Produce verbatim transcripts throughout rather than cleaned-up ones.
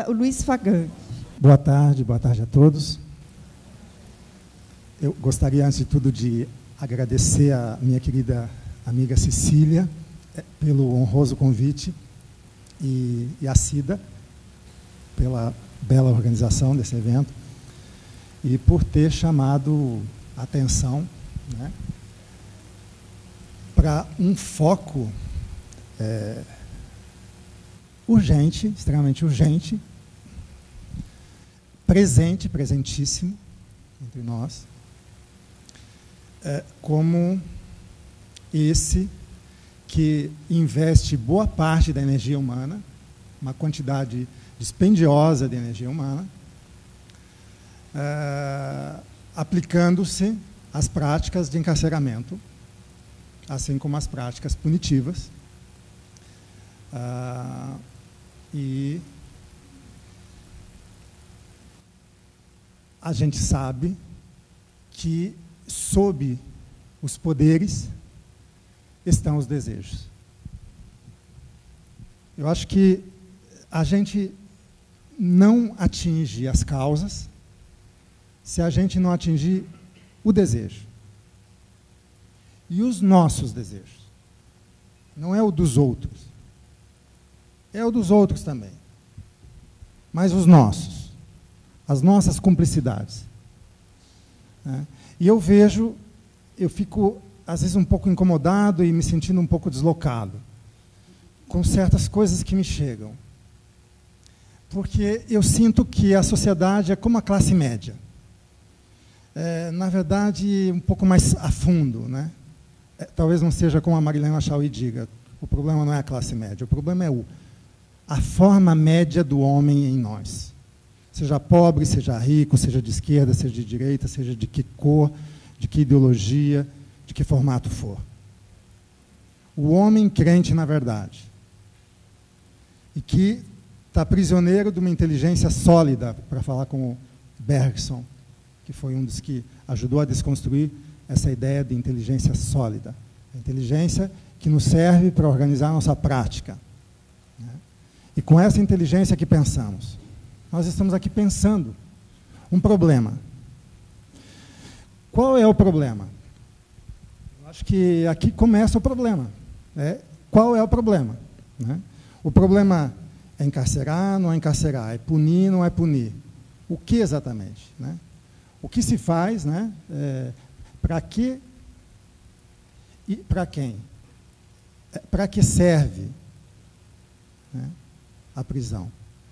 o Luiz Fagan. Boa tarde, boa tarde a todos. Eu gostaria, antes de tudo, de agradecer a minha querida amiga Cecília pelo honroso convite e, e a Cida pela bela organização desse evento e por ter chamado a atenção, né, para um foco é, urgente, extremamente urgente, presente, presentíssimo entre nós, é, como esse que investe boa parte da energia humana, uma quantidade dispendiosa de energia humana, é, aplicando-se às práticas de encarceramento, assim como às práticas punitivas, é, e a gente sabe que sob os poderes estão os desejos. Eu acho que a gente não atinge as causas se a gente não atingir o desejo. E os nossos desejos. Não é o dos outros. É o dos outros também. Mas os nossos. As nossas cumplicidades. Né? E eu vejo, eu fico, às vezes, um pouco incomodado e me sentindo um pouco deslocado com certas coisas que me chegam. Porque eu sinto que a sociedade é como a classe média. É, na verdade, um pouco mais a fundo, né? É, talvez não seja como a Marilena Chauí diga, o problema não é a classe média, o problema é o, a forma média do homem em nós. Seja pobre, seja rico, seja de esquerda, seja de direita, seja de que cor, de que ideologia, de que formato for. O homem crente na verdade. E que está prisioneiro de uma inteligência sólida, para falar com o Bergson, que foi um dos que ajudou a desconstruir essa ideia de inteligência sólida. A inteligência que nos serve para organizar a nossa prática. Né? E com essa inteligência que pensamos. Nós estamos aqui pensando um problema. Qual é o problema? Eu acho que aqui começa o problema. Né? Qual é o problema? Né? O problema é encarcerar, não é encarcerar, é punir, não é punir. O que exatamente? Né? O que se faz, né? É, para que e para quem? É, para que serve, né, a prisão?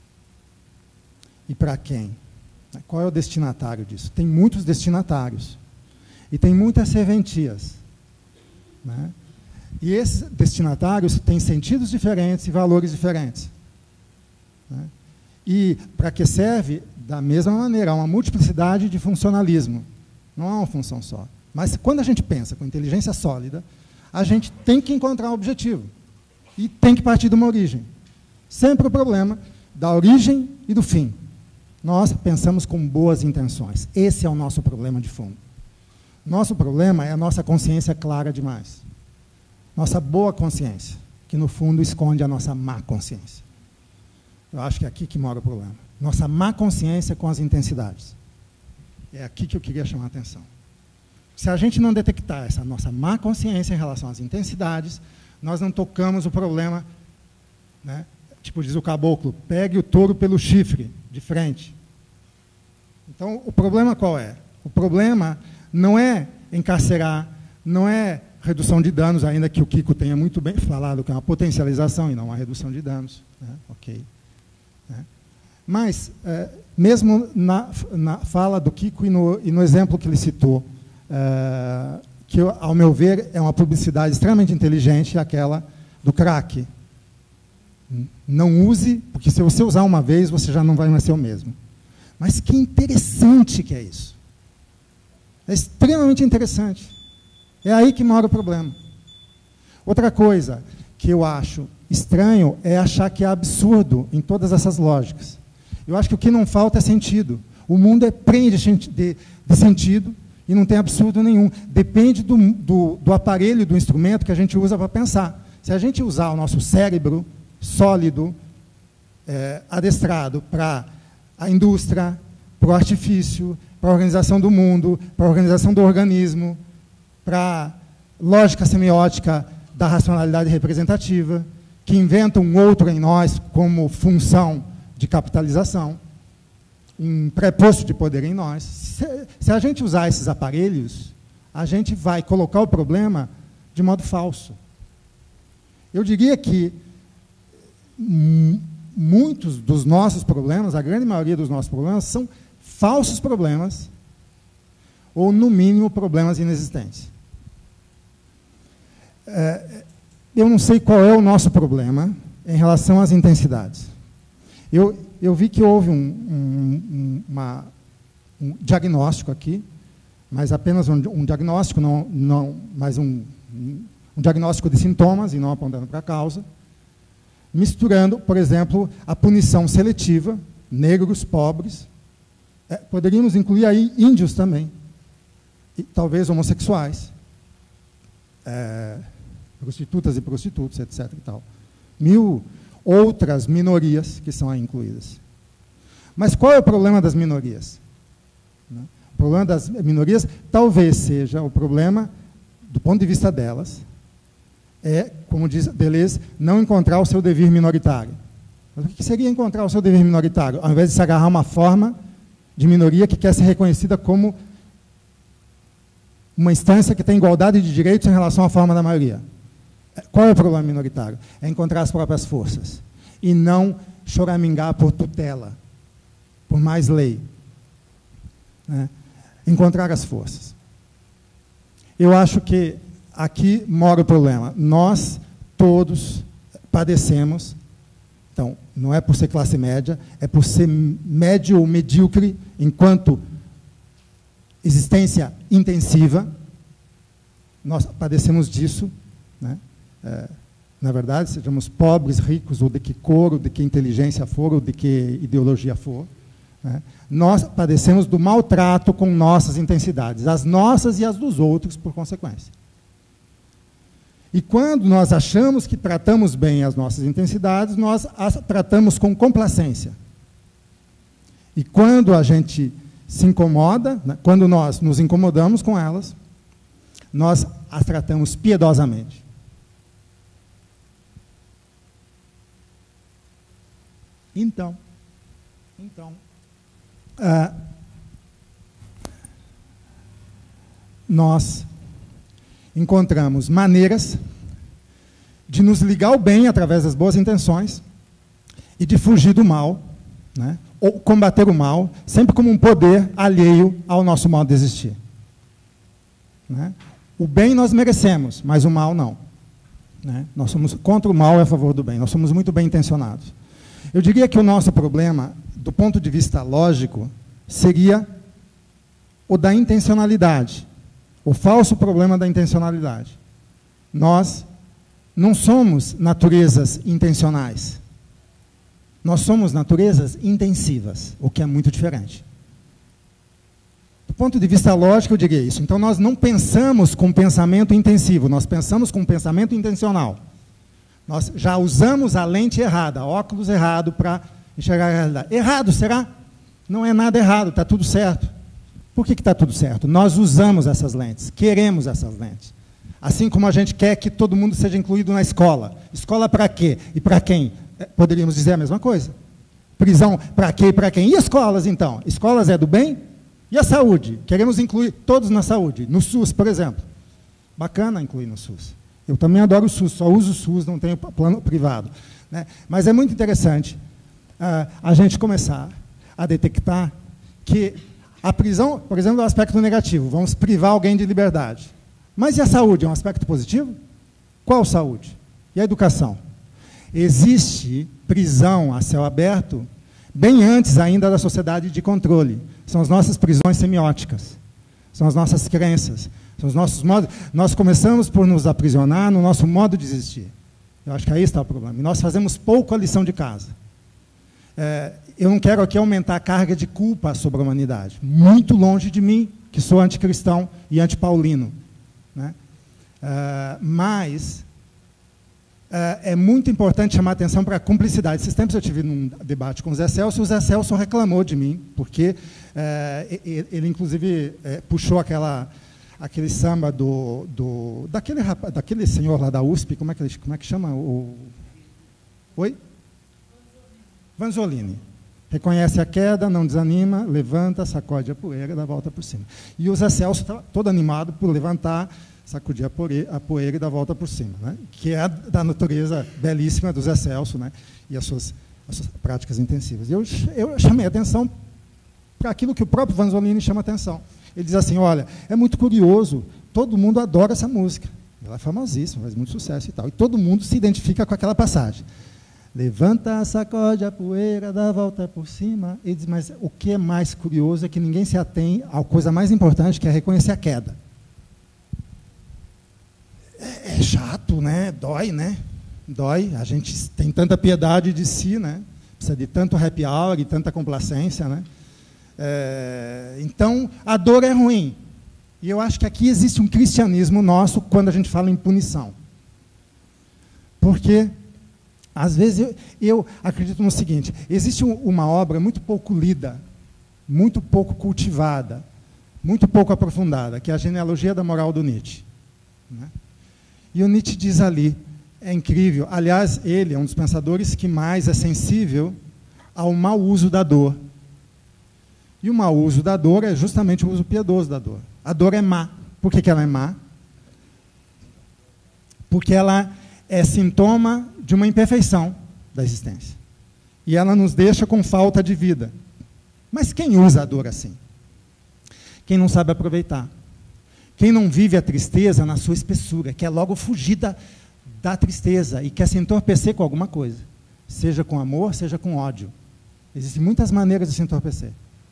E para quem? Qual é o destinatário disso? Tem muitos destinatários. E tem muitas serventias. Né? E esses destinatários têm sentidos diferentes e valores diferentes. Né? E para que serve? Da mesma maneira, há uma multiplicidade de funcionalismo. Não há uma função só. Mas quando a gente pensa com inteligência sólida, a gente tem que encontrar um objetivo. E tem que partir de uma origem. Sempre o problema da origem e do fim. Nós pensamos com boas intenções. Esse é o nosso problema de fundo. Nosso problema é a nossa consciência clara demais. Nossa boa consciência, que no fundo esconde a nossa má consciência. Eu acho que é aqui que mora o problema. Nossa má consciência com as intensidades. É aqui que eu queria chamar a atenção. Se a gente não detectar essa nossa má consciência em relação às intensidades, nós não tocamos o problema, né? Tipo, diz o caboclo, pegue o touro pelo chifre, de frente. Então, o problema qual é? O problema não é encarcerar, não é redução de danos, ainda que o Kiko tenha muito bem falado que é uma potencialização e não uma redução de danos. Né? Ok. Né? Mas, é, mesmo na, na fala do Kiko e no, e no exemplo que ele citou, é, que, ao meu ver, é uma publicidade extremamente inteligente, aquela do crack. Não use, porque se você usar uma vez, você já não vai mais ser o mesmo. Mas que interessante que é isso. É extremamente interessante. É aí que mora o problema. Outra coisa que eu acho estranho é achar que é absurdo em todas essas lógicas. Eu acho que o que não falta é sentido. O mundo é prende de, de sentido e não tem absurdo nenhum. Depende do, do, do aparelho, do instrumento que a gente usa para pensar. Se a gente usar o nosso cérebro sólido, é, adestrado para a indústria, para o artifício, para a organização do mundo, para a organização do organismo, para a lógica semiótica da racionalidade representativa, que inventa um outro em nós como função de capitalização, um preposto de poder em nós. Se, se a gente usar esses aparelhos, a gente vai colocar o problema de modo falso. Eu diria que muitos dos nossos problemas, a grande maioria dos nossos problemas, são falsos problemas, ou, no mínimo, problemas inexistentes. É, eu não sei qual é o nosso problema em relação às intensidades. Eu, eu vi que houve um, um, uma, um diagnóstico aqui, mas apenas um, um diagnóstico, não, não, mas um, um diagnóstico de sintomas, e não apontando para a causa, misturando, por exemplo, a punição seletiva, negros, pobres, é, poderíamos incluir aí índios também, e talvez homossexuais, é, prostitutas e prostitutos, etc. E tal. Mil outras minorias que são aí incluídas. Mas qual é o problema das minorias? O problema das minorias talvez seja o problema, do ponto de vista delas, é, como diz Deleuze, não encontrar o seu devir minoritário. Mas o que seria encontrar o seu devir minoritário? Ao invés de se agarrar a uma forma de minoria que quer ser reconhecida como uma instância que tem igualdade de direitos em relação à forma da maioria. Qual é o problema minoritário? É encontrar as próprias forças e não choramingar por tutela, por mais lei. Né? Encontrar as forças. Eu acho que aqui mora o problema. Nós todos padecemos, então, não é por ser classe média, é por ser médio ou medíocre enquanto existência intensiva. Nós padecemos disso, né? É, na verdade, sejamos pobres, ricos, ou de que cor, ou de que inteligência for, ou de que ideologia for, né? Nós padecemos do maltrato com nossas intensidades, as nossas e as dos outros, por consequência. E quando nós achamos que tratamos bem as nossas intensidades, nós as tratamos com complacência. E quando a gente se incomoda, né, quando nós nos incomodamos com elas, nós as tratamos piedosamente. Então, então ah, nós encontramos maneiras de nos ligar ao bem através das boas intenções e de fugir do mal, né? Ou combater o mal, sempre como um poder alheio ao nosso modo de existir. Né? O bem nós merecemos, mas o mal não. Né? Nós somos contra o mal e a favor do bem, nós somos muito bem intencionados. Eu diria que o nosso problema, do ponto de vista lógico, seria o da intencionalidade, o falso problema da intencionalidade. Nós não somos naturezas intencionais. Nós somos naturezas intensivas, o que é muito diferente. Do ponto de vista lógico, eu diria isso. Então, nós não pensamos com pensamento intensivo, nós pensamos com pensamento intencional. Nós já usamos a lente errada, óculos errado para enxergar a realidade. Errado, será? Não é nada errado, está tudo certo. Por que está tudo certo? Nós usamos essas lentes, queremos essas lentes. Assim como a gente quer que todo mundo seja incluído na escola. Escola para quê? E para quem? Poderíamos dizer a mesma coisa. Prisão para quê e para quem? E escolas, então? Escolas é do bem? E a saúde? Queremos incluir todos na saúde. No SUS, por exemplo. Bacana incluir no SUS. Eu também adoro o SUS, só uso o SUS, não tenho plano privado. Né? Mas é muito interessante uh, a gente começar a detectar que a prisão, por exemplo, é um aspecto negativo. Vamos privar alguém de liberdade. Mas e a saúde? É um aspecto positivo? Qual saúde? E a educação? Existe prisão a céu aberto bem antes ainda da sociedade de controle. São as nossas prisões semióticas. São as nossas crenças. São os nossos modos. Nós começamos por nos aprisionar no nosso modo de existir. Eu acho que aí está o problema. E nós fazemos pouco a lição de casa. É, eu não quero aqui aumentar a carga de culpa sobre a humanidade. Muito longe de mim, que sou anticristão e antipaulino. Né? Uh, mas é, é muito importante chamar atenção para a cumplicidade. Esses tempos eu tive num debate com o Zé Celso, e o Zé Celso reclamou de mim, porque é, ele, ele, inclusive, é, puxou aquela, aquele samba do, do, daquele, daquele senhor lá da U S P, como é que, ele, como é que chama? O, oi? Vanzolini. Reconhece a queda, não desanima, levanta, sacode a poeira e dá a volta por cima. E o Zé Celso está todo animado por levantar, sacudir a poeira, a poeira e dar a volta por cima, né? Que é da natureza belíssima do Zé Celso, né? E as suas, as suas práticas intensivas. Eu, eu chamei a atenção para aquilo que o próprio Vanzolini chama atenção. Ele diz assim, olha, é muito curioso, todo mundo adora essa música. Ela é famosíssima, faz muito sucesso e tal. E todo mundo se identifica com aquela passagem. Levanta, sacode a poeira, dá a volta por cima. Ele diz, mas o que é mais curioso é que ninguém se atém à coisa mais importante, que é reconhecer a queda. É, é chato, né? Dói, né? Dói. A gente tem tanta piedade de si, né? Precisa de tanto happy hour e tanta complacência, né? É, então, a dor é ruim. E eu acho que aqui existe um cristianismo nosso quando a gente fala em punição. Porque... Às vezes, eu, eu acredito no seguinte, existe um, uma obra muito pouco lida, muito pouco cultivada, muito pouco aprofundada, que é a Genealogia da Moral do Nietzsche. Né? E o Nietzsche diz ali, é incrível, aliás, ele é um dos pensadores que mais é sensível ao mau uso da dor. E o mau uso da dor é justamente o uso piedoso da dor. A dor é má. Por que que ela é má? Porque ela é sintoma de uma imperfeição da existência. E ela nos deixa com falta de vida. Mas quem usa a dor assim? Quem não sabe aproveitar. Quem não vive a tristeza na sua espessura, quer logo fugir da, da tristeza e quer se entorpecer com alguma coisa. Seja com amor, seja com ódio. Existem muitas maneiras de se entorpecer.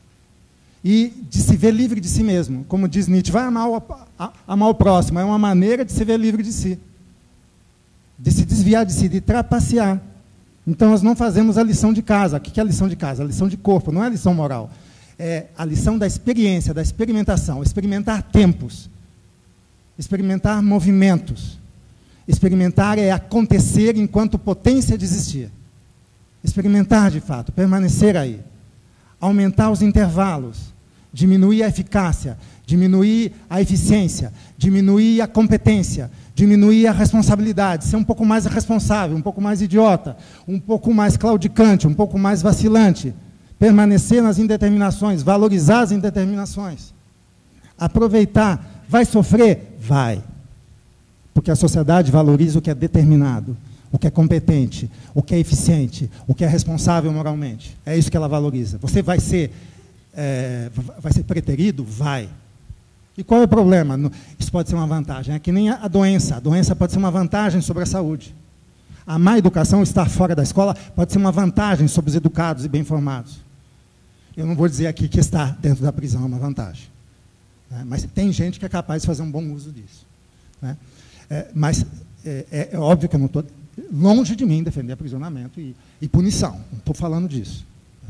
E de se ver livre de si mesmo. Como diz Nietzsche, vai amar o, a, amar o próximo. É uma maneira de se ver livre de si. De se desviar de si, de trapacear. Então, nós não fazemos a lição de casa. O que é a lição de casa? A lição de corpo, não é a lição moral. É a lição da experiência, da experimentação. Experimentar tempos. Experimentar movimentos. Experimentar é acontecer enquanto potência de existir. Experimentar, de fato, permanecer aí. Aumentar os intervalos. Diminuir a eficácia. Diminuir a eficiência. Diminuir a competência. Diminuir a responsabilidade, ser um pouco mais responsável, um pouco mais idiota, um pouco mais claudicante, um pouco mais vacilante, permanecer nas indeterminações, valorizar as indeterminações, aproveitar. Vai sofrer? Vai. Porque a sociedade valoriza o que é determinado, o que é competente, o que é eficiente, o que é responsável moralmente. É isso que ela valoriza. Você vai ser, é, vai ser preterido? Vai. E qual é o problema? Isso pode ser uma vantagem. É que nem a doença. A doença pode ser uma vantagem sobre a saúde. A má educação, estar fora da escola, pode ser uma vantagem sobre os educados e bem formados. Eu não vou dizer aqui que estar dentro da prisão é uma vantagem. Né? Mas tem gente que é capaz de fazer um bom uso disso. Né? É, mas é, é, é óbvio que eu não estou longe de mim defender aprisionamento e, e punição. Não estou falando disso.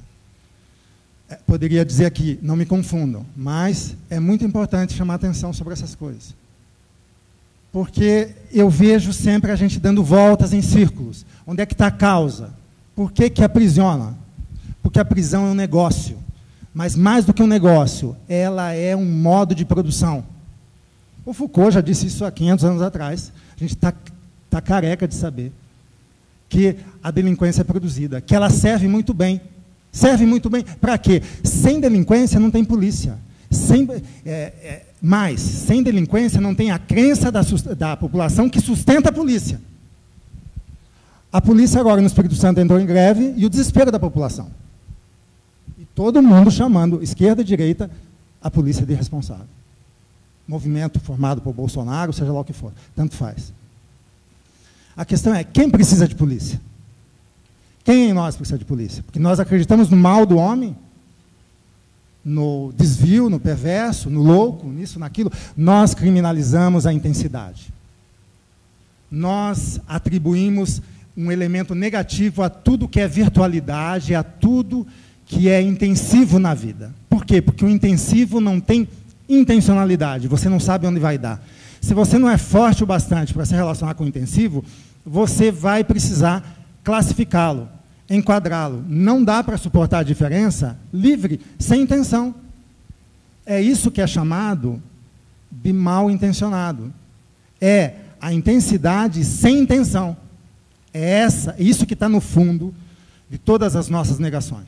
Poderia dizer aqui, não me confundam, mas é muito importante chamar atenção sobre essas coisas. Porque eu vejo sempre a gente dando voltas em círculos. Onde é que está a causa? Por que que aprisiona? Porque a prisão é um negócio. Mas mais do que um negócio, ela é um modo de produção. O Foucault já disse isso há quinhentos anos atrás. A gente está tá careca de saber que a delinquência é produzida, que ela serve muito bem. Serve muito bem. Para quê? Sem delinquência não tem polícia. Sem, é, é, mais, sem delinquência não tem a crença da, da população que sustenta a polícia. A polícia agora no Espírito Santo entrou em greve e o desespero da população. E todo mundo chamando, esquerda e direita, a polícia de responsável. Movimento formado por Bolsonaro, seja lá o que for, tanto faz. A questão é, quem precisa de polícia? Quem em nós precisa de polícia? Porque nós acreditamos no mal do homem, no desvio, no perverso, no louco, nisso, naquilo. Nós criminalizamos a intensidade. Nós atribuímos um elemento negativo a tudo que é virtualidade, a tudo que é intensivo na vida. Por quê? Porque o intensivo não tem intencionalidade, você não sabe onde vai dar. Se você não é forte o bastante para se relacionar com o intensivo, você vai precisar classificá-lo, enquadrá-lo. Não dá para suportar a diferença livre, sem intenção. É isso que é chamado de mal intencionado. É a intensidade sem intenção. É essa, isso que está no fundo de todas as nossas negações.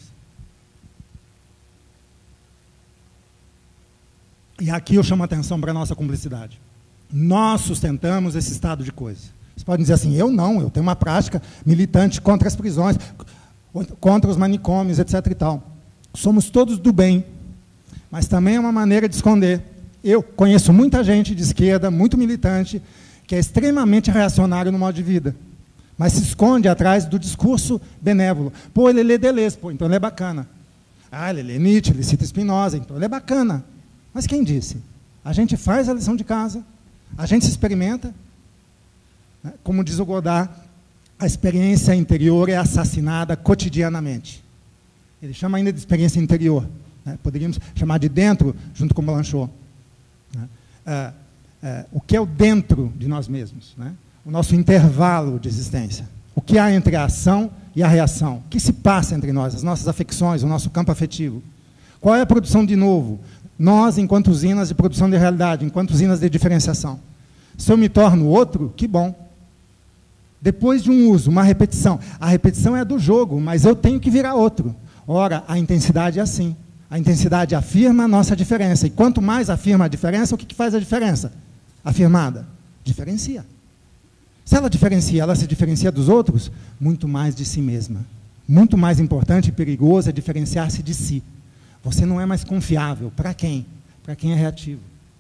E aqui eu chamo a atenção para a nossa cumplicidade. Nós sustentamos esse estado de coisa. Vocês podem dizer assim, eu não, eu tenho uma prática militante contra as prisões, contra os manicômios, etc e tal. Somos todos do bem, mas também é uma maneira de esconder. Eu conheço muita gente de esquerda, muito militante, que é extremamente reacionário no modo de vida, mas se esconde atrás do discurso benévolo. Pô, ele lê Deleuze, pô, então ele é bacana. Ah, ele lê Nietzsche, ele cita Spinoza, então ele é bacana. Mas quem disse? A gente faz a lição de casa, a gente se experimenta. Como diz o Godard, a experiência interior é assassinada cotidianamente. Ele chama ainda de experiência interior. Né? Poderíamos chamar de dentro, junto com Blanchot. Né? É, é, o que é o dentro de nós mesmos? Né? O nosso intervalo de existência. O que há entre a ação e a reação? O que se passa entre nós? As nossas afecções, o nosso campo afetivo. Qual é a produção de novo? Nós, enquanto usinas de produção de realidade, enquanto usinas de diferenciação. Se eu me torno outro, que bom. Depois de um uso, uma repetição. A repetição é do jogo, mas eu tenho que virar outro. Ora, a intensidade é assim. A intensidade afirma a nossa diferença. E quanto mais afirma a diferença, o que, que faz a diferença? Afirmada. Diferencia. Se ela diferencia, ela se diferencia dos outros, muito mais de si mesma. Muito mais importante e perigoso é diferenciar-se de si. Você não é mais confiável. Para quem? Para quem é reativo.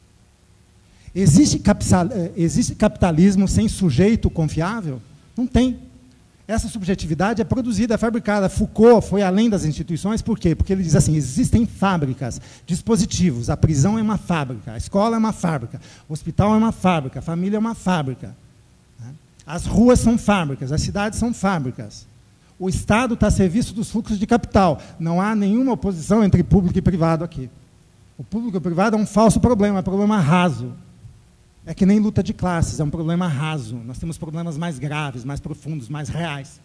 Existe, existe capitalismo sem sujeito confiável? Não tem. Essa subjetividade é produzida, é fabricada. Foucault foi além das instituições, por quê? Porque ele diz assim, existem fábricas, dispositivos, a prisão é uma fábrica, a escola é uma fábrica, o hospital é uma fábrica, a família é uma fábrica. As ruas são fábricas, as cidades são fábricas. O Estado está a serviço dos fluxos de capital. Não há nenhuma oposição entre público e privado aqui. O público e o privado é um falso problema, é um problema raso. É que nem luta de classes, é um problema raso. Nós temos problemas mais graves, mais profundos, mais reais.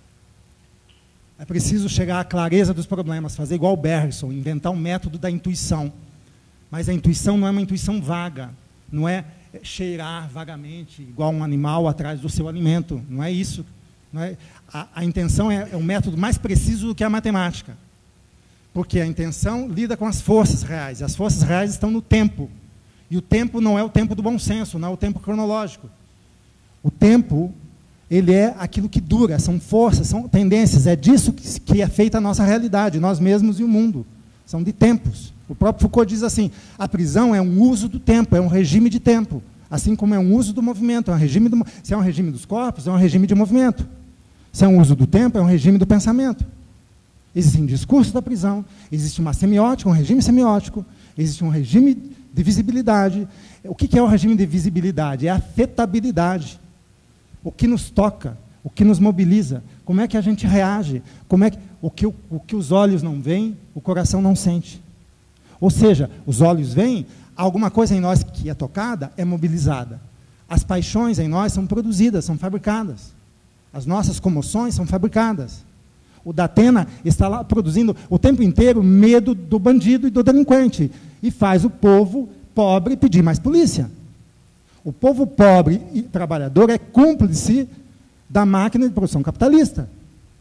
É preciso chegar à clareza dos problemas, fazer igual o Bergson, inventar um método da intuição. Mas a intuição não é uma intuição vaga, não é cheirar vagamente, igual um animal atrás do seu alimento. Não é isso. Não é, a, a intenção é, é um método mais preciso do que a matemática. Porque a intenção lida com as forças reais, e as forças reais estão no tempo. E o tempo não é o tempo do bom senso, não é o tempo cronológico. O tempo, ele é aquilo que dura, são forças, são tendências, é disso que, que é feita a nossa realidade, nós mesmos e o mundo. São de tempos. O próprio Foucault diz assim, a prisão é um uso do tempo, é um regime de tempo, assim como é um uso do movimento, é um regime do, se é um regime dos corpos, é um regime de movimento. Se é um uso do tempo, é um regime do pensamento. Existe um discurso da prisão, existe uma semiótica, um regime semiótico, existe um regime de visibilidade. O que é o regime de visibilidade? É a afetabilidade. O que nos toca, o que nos mobiliza, como é que a gente reage, como é que, o, que, o que os olhos não veem, o coração não sente. Ou seja, os olhos veem, alguma coisa em nós que é tocada é mobilizada. As paixões em nós são produzidas, são fabricadas. As nossas comoções são fabricadas. O Datena está lá produzindo o tempo inteiro medo do bandido e do delinquente. E faz o povo pobre pedir mais polícia. O povo pobre e trabalhador é cúmplice da máquina de produção capitalista.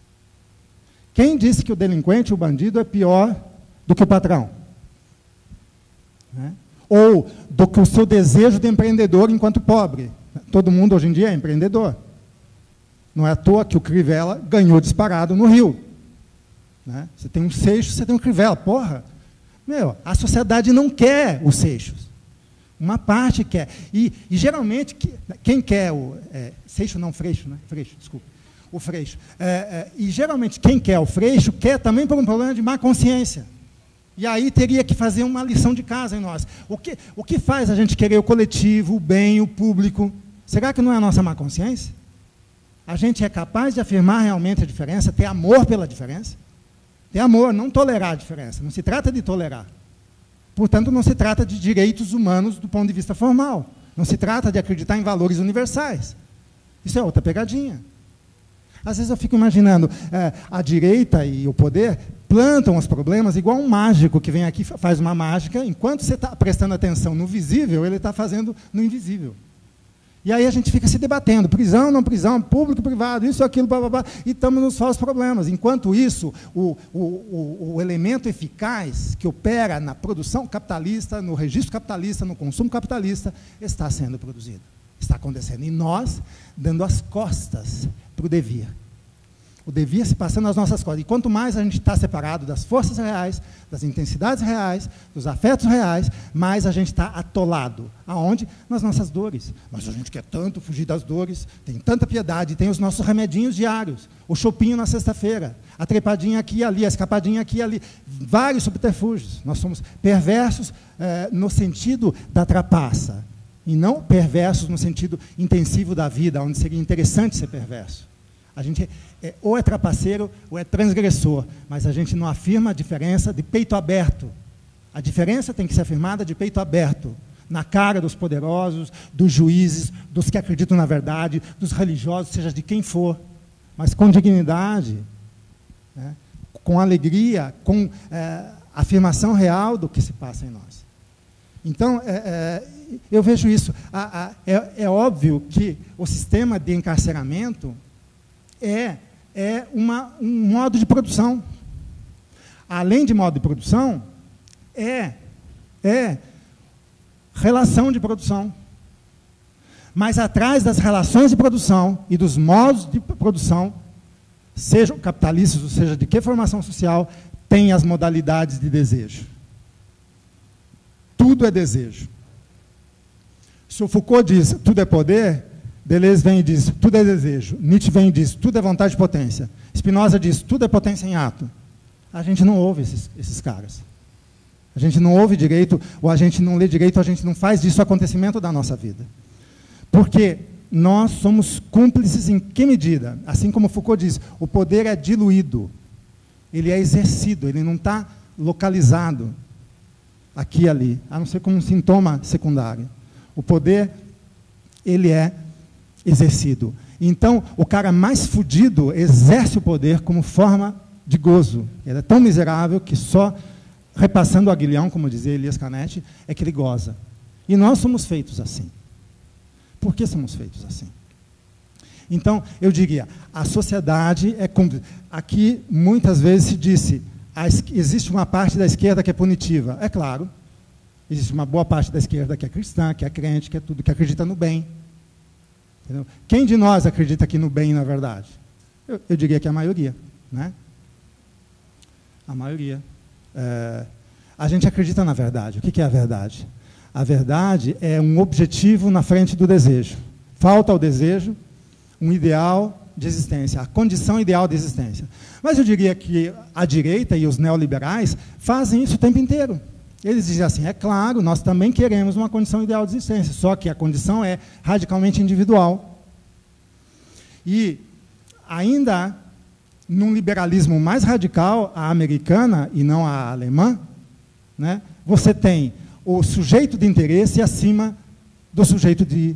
Quem disse que o delinquente, o bandido, é pior do que o patrão? Né? Ou do que o seu desejo de empreendedor enquanto pobre? Todo mundo hoje em dia é empreendedor. Não é à toa que o Crivella ganhou disparado no Rio. Né? Você tem um Seixos, você tem um Crivella. Porra, meu, a sociedade não quer os Seixos. Uma parte quer. E, e geralmente, quem quer o... É, Seixo não, Freixo, né? Freixo, desculpa. O Freixo. É, é, e geralmente quem quer o Freixo quer também por um problema de má consciência. E aí teria que fazer uma lição de casa em nós. O que, o que faz a gente querer o coletivo, o bem, o público? Será que não é a nossa má consciência? A gente é capaz de afirmar realmente a diferença, ter amor pela diferença? Ter amor, não tolerar a diferença. Não se trata de tolerar. Portanto, não se trata de direitos humanos do ponto de vista formal. Não se trata de acreditar em valores universais. Isso é outra pegadinha. Às vezes eu fico imaginando, é, a direita e o poder plantam os problemas igual um mágico que vem aqui, faz uma mágica, enquanto você está prestando atenção no visível, ele está fazendo no invisível. E aí a gente fica se debatendo, prisão, não prisão, público, privado, isso, aquilo, blá, blá, blá, e estamos nos falsos problemas. Enquanto isso, o, o, o, o elemento eficaz que opera na produção capitalista, no registro capitalista, no consumo capitalista, está sendo produzido, está acontecendo. E nós, dando as costas para o devir. O devir se passando nas nossas costas. E quanto mais a gente está separado das forças reais, das intensidades reais, dos afetos reais, mais a gente está atolado. Aonde? Nas nossas dores. Mas a gente quer tanto fugir das dores, tem tanta piedade, tem os nossos remedinhos diários, o chopinho na sexta-feira, a trepadinha aqui e ali, a escapadinha aqui e ali, vários subterfúgios. Nós somos perversos eh, no sentido da trapaça, e não perversos no sentido intensivo da vida, onde seria interessante ser perverso. A gente é, ou é trapaceiro ou é transgressor, mas a gente não afirma a diferença de peito aberto. A diferença tem que ser afirmada de peito aberto, na cara dos poderosos, dos juízes, dos que acreditam na verdade, dos religiosos, seja de quem for, mas com dignidade, né, com alegria, com é, afirmação real do que se passa em nós. Então, é, é, eu vejo isso. A, a, é, é óbvio que o sistema de encarceramento É, é uma, um modo de produção. Além de modo de produção, é, é relação de produção. Mas atrás das relações de produção e dos modos de produção, sejam capitalistas, ou seja, de que formação social, tem as modalidades de desejo. Tudo é desejo. Se o Foucault diz tudo é poder, Deleuze vem e diz, tudo é desejo. Nietzsche vem e diz, tudo é vontade de potência. Spinoza diz, tudo é potência em ato. A gente não ouve esses, esses caras. A gente não ouve direito, ou a gente não lê direito, ou a gente não faz disso acontecimento da nossa vida. Porque nós somos cúmplices em que medida? Assim como Foucault diz, o poder é diluído. Ele é exercido, ele não está localizado aqui e ali, a não ser como um sintoma secundário. O poder, ele é exercido. Então, o cara mais fudido exerce o poder como forma de gozo. Ele é tão miserável que só repassando o aguilhão, como dizia Elias Canetti, é que ele goza. E nós somos feitos assim. Por que somos feitos assim? Então, eu diria, a sociedade é... Aqui, muitas vezes se disse, a, existe uma parte da esquerda que é punitiva. É claro, existe uma boa parte da esquerda que é cristã, que é crente, que é tudo, que acredita no bem. Entendeu? Quem de nós acredita aqui no bem, na verdade? Eu, eu diria que a maioria. Né? A maioria. É, a gente acredita na verdade. O que é a verdade? A verdade é um objetivo na frente do desejo. Falta ao desejo um ideal de existência, a condição ideal de existência. Mas eu diria que a direita e os neoliberais fazem isso o tempo inteiro. Eles dizem assim, é claro, nós também queremos uma condição ideal de existência, só que a condição é radicalmente individual. E ainda num liberalismo mais radical, a americana e não a alemã, né, você tem o sujeito de interesse acima do sujeito de,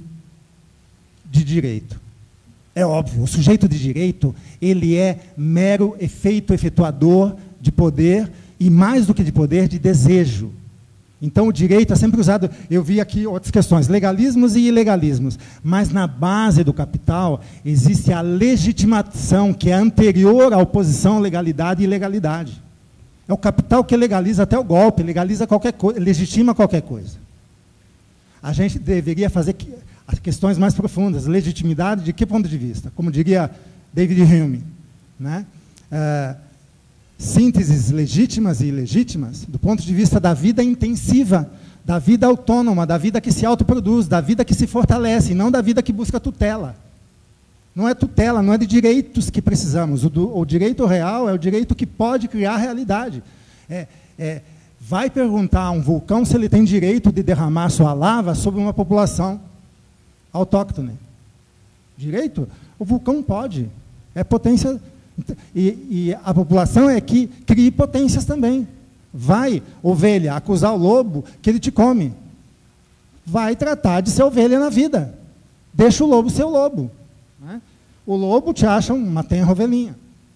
de direito. É óbvio, o sujeito de direito, ele é mero efeito efetuador de poder, e mais do que de poder, de desejo. Então, o direito é sempre usado, eu vi aqui outras questões, legalismos e ilegalismos, mas na base do capital existe a legitimação, que é anterior à oposição, legalidade e ilegalidade. É o capital que legaliza até o golpe, legaliza qualquer coisa, legitima qualquer coisa. A gente deveria fazer as questões mais profundas, legitimidade de que ponto de vista? Como diria David Hume, né? É, sínteses legítimas e ilegítimas do ponto de vista da vida intensiva, da vida autônoma, da vida que se autoproduz, da vida que se fortalece, e não da vida que busca tutela. Não é tutela, não é de direitos que precisamos. O, do, o direito real é o direito que pode criar realidade. É, é, vai perguntar a um vulcão se ele tem direito de derramar sua lava sobre uma população autóctone. Direito? O vulcão pode. É potência... E, e a população é que cria potências também. Vai, ovelha, acusar o lobo que ele te come. Vai tratar de ser ovelha na vida. Deixa o lobo ser o lobo. Né? O lobo te acha uma tenra ovelhinha.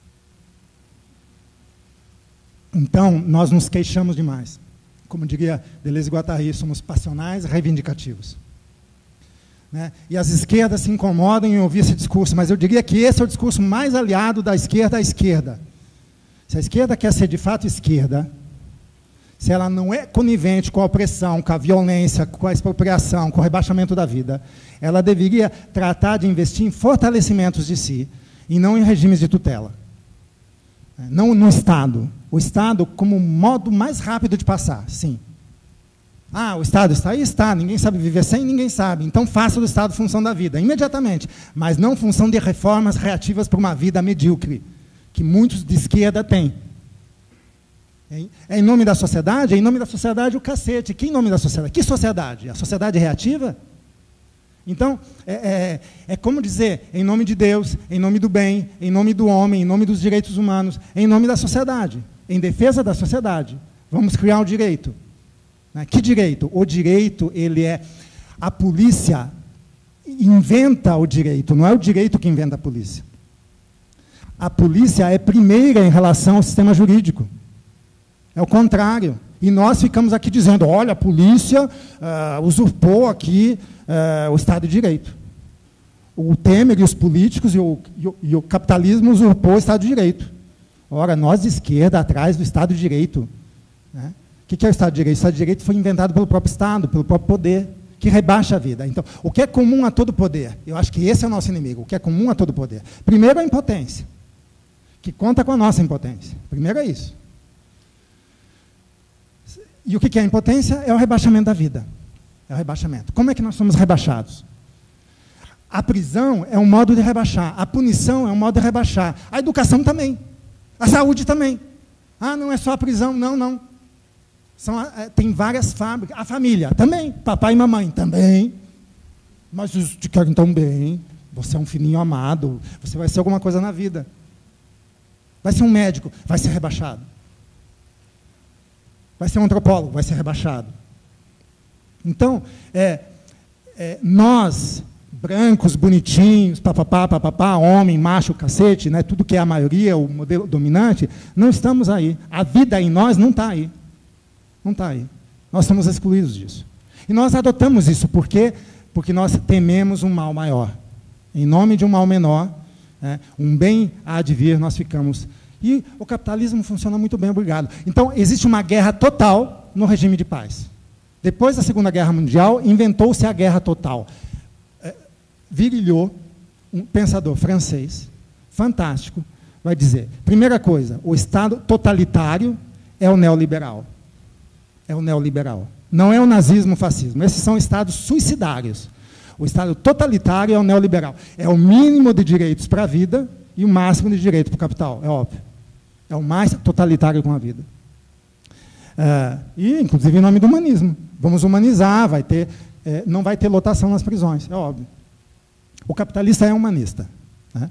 Então, nós nos queixamos demais. Como diria Deleuze e Guattari, somos passionais e reivindicativos. Né? E as esquerdas se incomodam em ouvir esse discurso, mas eu diria que esse é o discurso mais aliado da esquerda à esquerda. Se a esquerda quer ser de fato esquerda, se ela não é conivente com a opressão, com a violência, com a expropriação, com o rebaixamento da vida, ela deveria tratar de investir em fortalecimentos de si, e não em regimes de tutela. Não no Estado. O Estado como modo mais rápido de passar, sim. Ah, o Estado está aí? Está. Ninguém sabe viver sem, ninguém sabe. Então faça do Estado função da vida, imediatamente. Mas não função de reformas reativas para uma vida medíocre, que muitos de esquerda têm. É em nome da sociedade? É em nome da sociedade o cacete. Que em nome da sociedade? Que sociedade? A sociedade reativa? Então, é, é, é como dizer, em nome de Deus, em nome do bem, em nome do homem, em nome dos direitos humanos, em nome da sociedade, em defesa da sociedade. Vamos criar um direito. Né? Que direito? O direito, ele é... A polícia inventa o direito, não é o direito que inventa a polícia. A polícia é primeira em relação ao sistema jurídico. É o contrário. E nós ficamos aqui dizendo, olha, a polícia uh, usurpou aqui uh, o Estado de Direito. O Temer e os políticos e o, e, o, e o capitalismo usurpou o Estado de Direito. Ora, nós de esquerda, atrás do Estado de Direito. Né? O que é o Estado de Direito? O Estado de Direito foi inventado pelo próprio Estado, pelo próprio poder, que rebaixa a vida. Então, o que é comum a todo poder? Eu acho que esse é o nosso inimigo, o que é comum a todo poder. Primeiro, a impotência, que conta com a nossa impotência. Primeiro é isso. E o que é a impotência? É o rebaixamento da vida. É o rebaixamento. Como é que nós somos rebaixados? A prisão é um modo de rebaixar. A punição é um modo de rebaixar. A educação também. A saúde também. Ah, não é só a prisão. Não, não. São, é, tem várias fábricas. A família também. Papai e mamãe também. Mas os te querem tão bem. Você é um filhinho amado. Você vai ser alguma coisa na vida. Vai ser um médico. Vai ser rebaixado. Vai ser um antropólogo, vai ser rebaixado. Então, é, é, nós, brancos, bonitinhos, papapá, papapá, homem, macho, cacete, né, tudo que é a maioria, o modelo dominante, não estamos aí. A vida em nós não está aí. Não está aí. Nós estamos excluídos disso. E nós adotamos isso, por quê? Porque nós tememos um mal maior. Em nome de um mal menor, né, um bem há de vir, nós ficamos... E o capitalismo funciona muito bem, obrigado. Então, existe uma guerra total no regime de paz. Depois da Segunda Guerra Mundial, inventou-se a guerra total. É, virilhou um pensador francês, fantástico, vai dizer, primeira coisa, o Estado totalitário é o neoliberal. É o neoliberal. Não é o nazismo, o fascismo. Esses são estados suicidários. O Estado totalitário é o neoliberal. É o mínimo de direitos para a vida e o máximo de direito para o capital, é óbvio. É o mais totalitário com a vida. É, e, inclusive, em nome do humanismo. Vamos humanizar, vai ter, é, não vai ter lotação nas prisões, é óbvio. O capitalista é humanista. Né?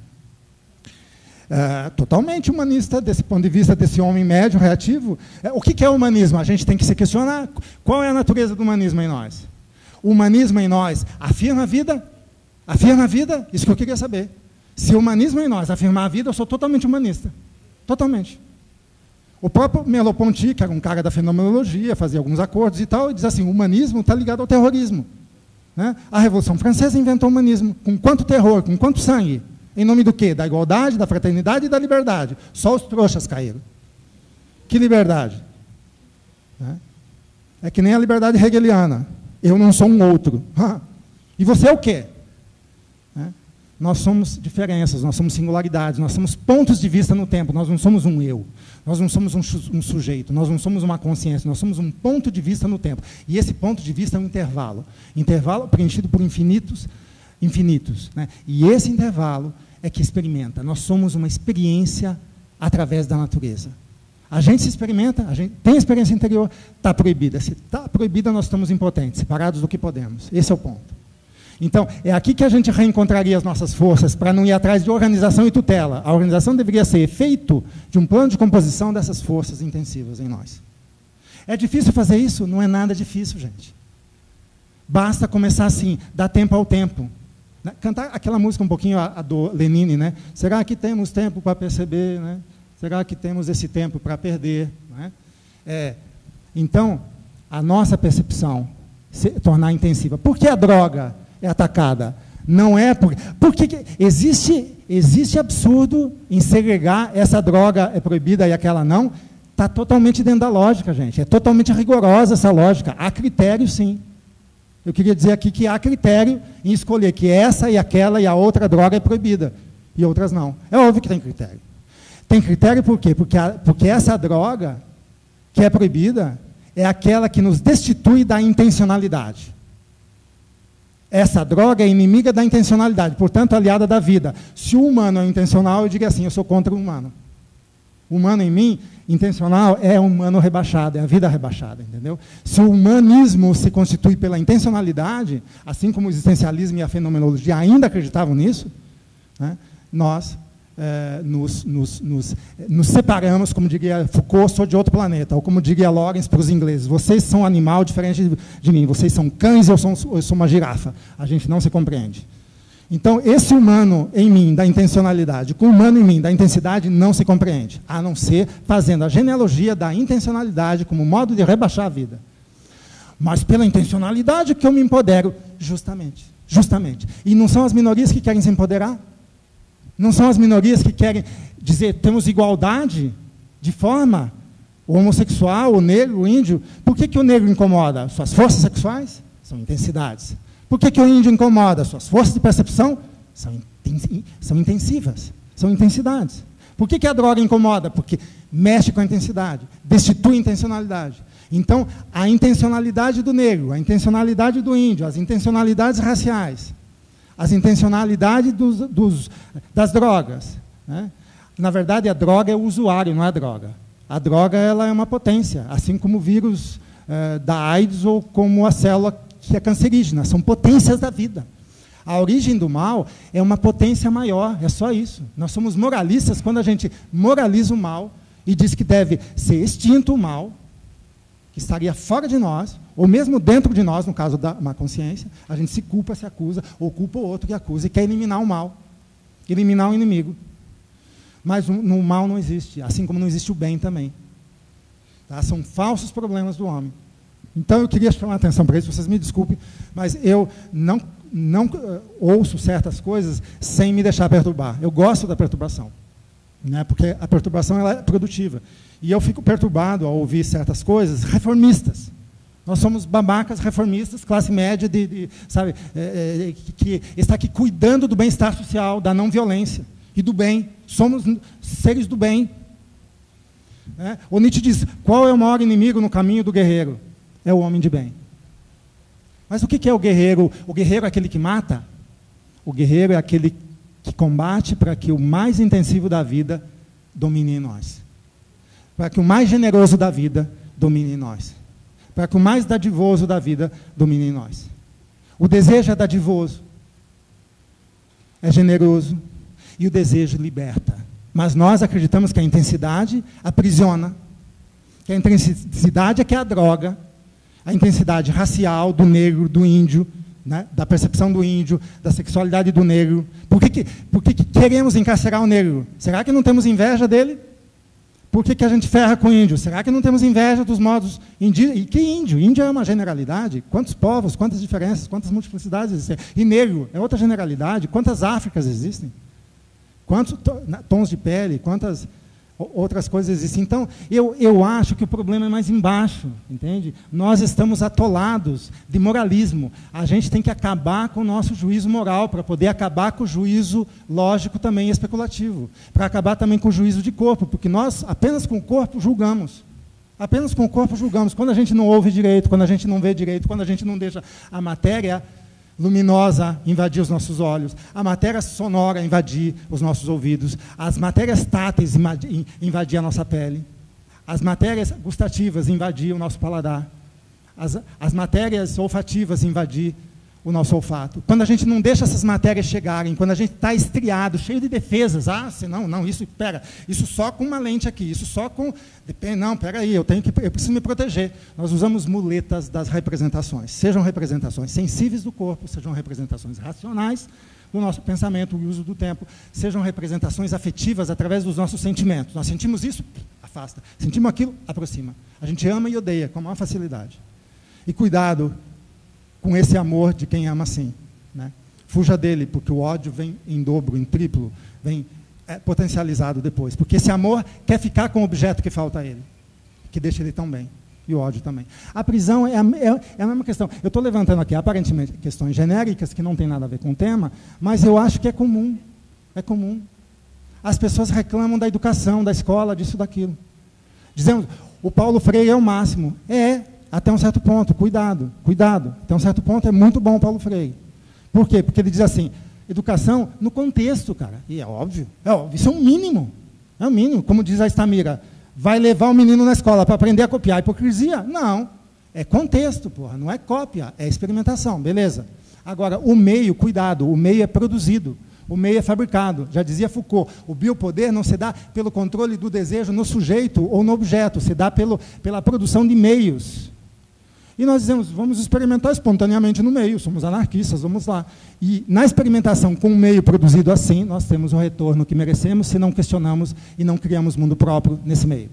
É, totalmente humanista, desse ponto de vista desse homem médio, reativo. É, o que, que é o humanismo? A gente tem que se questionar qual é a natureza do humanismo em nós. O humanismo em nós afirma a vida? Afirma a vida? Isso que eu queria saber. Se o humanismo em nós afirmar a vida, eu sou totalmente humanista. Totalmente. O próprio Merleau-Ponty, que era um cara da fenomenologia, fazia alguns acordos e tal, e diz assim, o humanismo está ligado ao terrorismo. Né? A Revolução Francesa inventou o humanismo. Com quanto terror, com quanto sangue? Em nome do quê? Da igualdade, da fraternidade e da liberdade. Só os trouxas caíram. Que liberdade? Né? É que nem a liberdade hegeliana. Eu não sou um outro. E você é o quê? Né? Nós somos diferenças, nós somos singularidades, nós somos pontos de vista no tempo, nós não somos um eu, nós não somos um, um sujeito, nós não somos uma consciência, nós somos um ponto de vista no tempo. E esse ponto de vista é um intervalo. Intervalo preenchido por infinitos, infinitos. Né? E esse intervalo é que experimenta. Nós somos uma experiência através da natureza. A gente se experimenta, a gente tem experiência interior, está proibida. Se está proibida, nós estamos impotentes, separados do que podemos. Esse é o ponto. Então, é aqui que a gente reencontraria as nossas forças para não ir atrás de organização e tutela. A organização deveria ser efeito de um plano de composição dessas forças intensivas em nós. É difícil fazer isso? Não é nada difícil, gente. Basta começar assim, dar tempo ao tempo. Né? Cantar aquela música um pouquinho, a, a do Lenine, né? Será que temos tempo para perceber? Né? Será que temos esse tempo para perder? Né? É, então, a nossa percepção se tornar intensiva. Por que a droga é atacada? Não é porque... Porque existe, existe absurdo em segregar essa droga é proibida e aquela não. Está totalmente dentro da lógica, gente. É totalmente rigorosa essa lógica. Há critério, sim. Eu queria dizer aqui que há critério em escolher que essa e aquela e a outra droga é proibida e outras não. É óbvio que tem critério. Tem critério por quê? Porque, a, porque essa droga que é proibida é aquela que nos destitui da intencionalidade. Essa droga é inimiga da intencionalidade, portanto, aliada da vida. Se o humano é intencional, eu digo assim, eu sou contra o humano. O humano em mim, intencional, é o humano rebaixado, é a vida rebaixada, entendeu? Se o humanismo se constitui pela intencionalidade, assim como o existencialismo e a fenomenologia ainda acreditavam nisso, né, nós é, nos, nos, nos, nos separamos, como diria Foucault, sou de outro planeta, ou como diria Lawrence para os ingleses, vocês são um animal diferente de, de mim, vocês são cães e eu sou, eu sou uma girafa, a gente não se compreende. Então, esse humano em mim, da intencionalidade, com o humano em mim, da intensidade, não se compreende, a não ser fazendo a genealogia da intencionalidade como modo de rebaixar a vida. Mas pela intencionalidade que eu me empodero, justamente, justamente. E não são as minorias que querem se empoderar? Não são as minorias que querem dizer, temos igualdade de forma, o homossexual, o negro, o índio. Por que que o negro incomoda? Suas forças sexuais são intensidades. Por que que o índio incomoda? Suas forças de percepção são, inten são intensivas, são intensidades. Por que que a droga incomoda? Porque mexe com a intensidade, destitui a intencionalidade. Então, a intencionalidade do negro, a intencionalidade do índio, as intencionalidades raciais, as intencionalidades dos, dos, das drogas. Né? Na verdade, a droga é o usuário, não é a droga. A droga ela é uma potência, assim como o vírus eh, da AIDS ou como a célula que é cancerígena, são potências da vida. A origem do mal é uma potência maior, é só isso. Nós somos moralistas quando a gente moraliza o mal e diz que deve ser extinto o mal, que estaria fora de nós, ou mesmo dentro de nós, no caso da má consciência, a gente se culpa, se acusa, ou culpa o outro que acusa e quer eliminar o mal, eliminar o inimigo. Mas no mal não existe, assim como não existe o bem também. Tá? São falsos problemas do homem. Então, eu queria chamar a atenção para isso, vocês me desculpem, mas eu não, não uh, ouço certas coisas sem me deixar perturbar. Eu gosto da perturbação, né, porque a perturbação ela é produtiva. E eu fico perturbado ao ouvir certas coisas reformistas. Nós somos babacas reformistas, classe média, de, de, sabe, é, é, que, que está aqui cuidando do bem-estar social, da não violência e do bem. Somos seres do bem. Né? O Nietzsche diz, qual é o maior inimigo no caminho do guerreiro? É o homem de bem. Mas o que é o guerreiro? O guerreiro é aquele que mata? O guerreiro é aquele que combate para que o mais intensivo da vida domine em nós. Para que o mais generoso da vida domine em nós. Para que o mais dadivoso da vida domine em nós. O desejo é dadivoso, é generoso, e o desejo liberta. Mas nós acreditamos que a intensidade aprisiona, que a intensidade é que é a droga, a intensidade racial do negro, do índio, né, da percepção do índio, da sexualidade do negro. Por que, que, por que, que queremos encarcerar o negro? Será que não temos inveja dele? Por que, que a gente ferra com o índio? Será que não temos inveja dos modos indígenas? E que índio? Índio é uma generalidade. Quantos povos, quantas diferenças, quantas multiplicidades existem? E negro é outra generalidade. Quantas Áfricas existem? Quantos tons de pele, quantas outras coisas existem. Então, eu, eu acho que o problema é mais embaixo, entende? Nós estamos atolados de moralismo. A gente tem que acabar com o nosso juízo moral, para poder acabar com o juízo lógico também especulativo, para acabar também com o juízo de corpo, porque nós apenas com o corpo julgamos. Apenas com o corpo julgamos. Quando a gente não ouve direito, quando a gente não vê direito, quando a gente não deixa a matéria luminosa invadir os nossos olhos, a matéria sonora invadir os nossos ouvidos, as matérias táteis invadir a nossa pele, as matérias gustativas invadir o nosso paladar, as, as matérias olfativas invadir o nosso olfato, quando a gente não deixa essas matérias chegarem, quando a gente está estriado, cheio de defesas, ah, se não, não, isso, pera, isso só com uma lente aqui, isso só com, depende, não, pera aí, eu tenho que, eu preciso me proteger. Nós usamos muletas das representações, sejam representações sensíveis do corpo, sejam representações racionais do nosso pensamento e uso do tempo, sejam representações afetivas através dos nossos sentimentos. Nós sentimos isso, afasta. Sentimos aquilo, aproxima. A gente ama e odeia com maior facilidade. E cuidado com esse amor de quem ama assim, né? Fuja dele, porque o ódio vem em dobro, em triplo, vem é, potencializado depois. Porque esse amor quer ficar com o objeto que falta a ele, que deixa ele tão bem. E o ódio também. A prisão é a, é, é a mesma questão. Eu estou levantando aqui, aparentemente, questões genéricas, que não tem nada a ver com o tema, mas eu acho que é comum. É comum. As pessoas reclamam da educação, da escola, disso, daquilo. Dizemos, o Paulo Freire é o máximo. É, até um certo ponto, cuidado, cuidado. Até um certo ponto é muito bom o Paulo Freire. Por quê? Porque ele diz assim, educação no contexto, cara. E é óbvio, é óbvio, isso é o mínimo. É o mínimo, como diz a Estamira. Vai levar o menino na escola para aprender a copiar a hipocrisia? Não. É contexto, porra, não é cópia, é experimentação, beleza. Agora, o meio, cuidado, o meio é produzido, o meio é fabricado. Já dizia Foucault, o biopoder não se dá pelo controle do desejo no sujeito ou no objeto, se dá pelo, pela produção de meios. E nós dizemos, vamos experimentar espontaneamente no meio, somos anarquistas, vamos lá. E na experimentação com um meio produzido assim, nós temos o retorno que merecemos se não questionamos e não criamos mundo próprio nesse meio.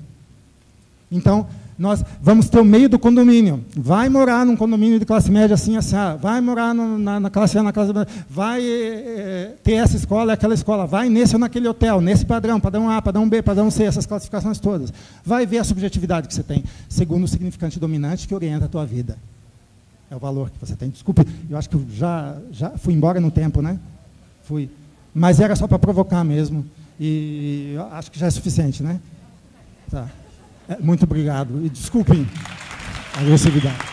Então, nós vamos ter o meio do condomínio. Vai morar num condomínio de classe média assim, assim, vai morar no, na, na classe A, na classe B, vai é, ter essa escola, aquela escola, vai nesse ou naquele hotel, nesse padrão, padrão A, padrão B, padrão C, essas classificações todas. Vai ver a subjetividade que você tem, segundo o significante dominante que orienta a tua vida. É o valor que você tem. Desculpe, eu acho que eu já, já fui embora no tempo, né? Fui. Mas era só para provocar mesmo. E eu acho que já é suficiente, né? Tá. Muito obrigado. E desculpem a agressividade.